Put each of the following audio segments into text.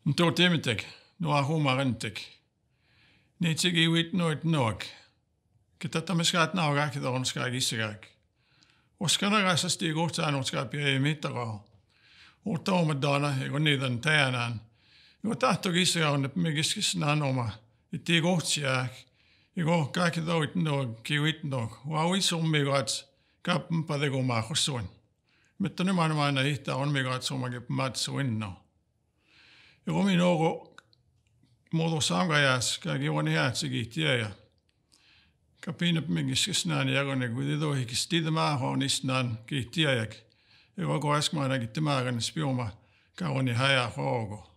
Tuo temitek, nuo huumarentek. Niitä kiwit noit noak. Kita tamiskaat naugaa kita on skaa kissagaak. Oskana rassasti kohtaan oskaa pia mittaraa. Uutta omadana, eikö niitä täänään. Eikö tahto kissagaa on, että me kiskisnaan oma. Itti kohtsiaak. Eikö kaikki toit noak, kiwit noak. Vauis on migaats kappa teko maahossuun. Mutta nimenomaan aina ihtaa on migaats omakin matsuinno. Ja omin ogo muoto sangajas kaikki on häätsikin tiedä. Kapinap mingiskisnaan jagone kun tohikis titä maahan isnaan kiittiäjäk. Ja koko äskmaanakin tämääkän spioma kauni häjä hoogo.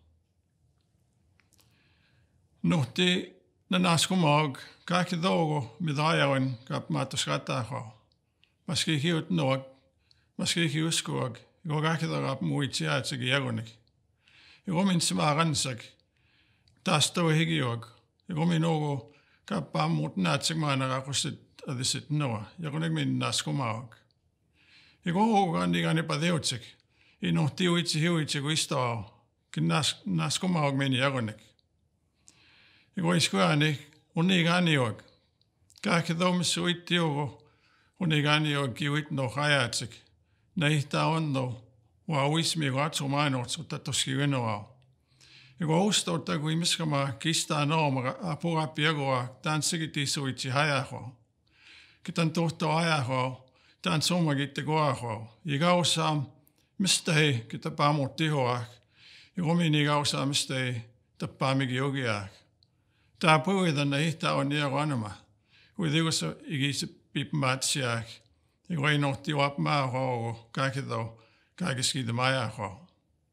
Nuhti naskumaag kaikki tougo mitä ajoin kapmaattos rattahaa. Maski hiut noak, maski hiuskoag, ja kaikki tarap muit sijaitsekin jagonekin. Ja omin simaa ransak, taas toi hikiog. Ja omin ogo kappaa muut näetsekmaana rakustit adisit noa. Ja kun ek min naskumaag. Ja kohu kandigaan epa teotsek. Ja noh tiuitsi hiuitsi kun istaa. Kin naskumaag meni jagonek. Ja kun iskuääni on nii kanniog. Kaikki tomis uitti ogo. On nii kanniog kiuit noh ajatsek. Näihtaa on no. Vauismi katso mainotsu tatoski venoa. Ja kun oustolta kun imiskama kistaa nooma apurapi jagoa tanssikin tisuitsi hajaho. Kitan tohto hajaho, tan sommakitte koaho. Ja kausaa mistä hei kita paamut tihoak. Ja omini kausaa mistä hei tappaamikin jogiak. Tää puhuitan näihtaa on niero anoma. Kui tigussa ikisi pipmatsiak. Ja kun ei nohti wapmaa hoogo kaikki tau. Kaikessa kiitä majahoa.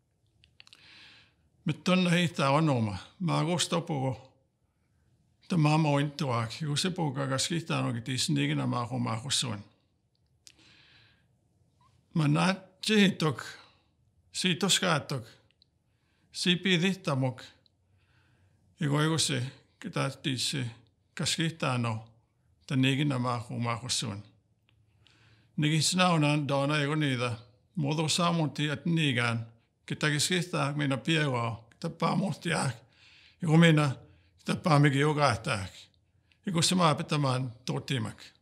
Mutta tuonne hiihtää on oma. Mä kostopuko tämä mointuak. Kun se puhukaan kiihtää onkin tiisin ikinä mä kosuun. Mä näen sihitok, siitoskaatok, sipidihtamok. Ja kun se ketä tiisi kas kiihtää no, tän ikinä mä kosuun. Nikin snaunan doona ei kun niitä. Muoto saamutti, että niikään, ketä keskistää minä pieroa, tapaa muhtiak, ja kun minä tapaa mikin jokahtääk. Ja kun se maa pitämään totimak.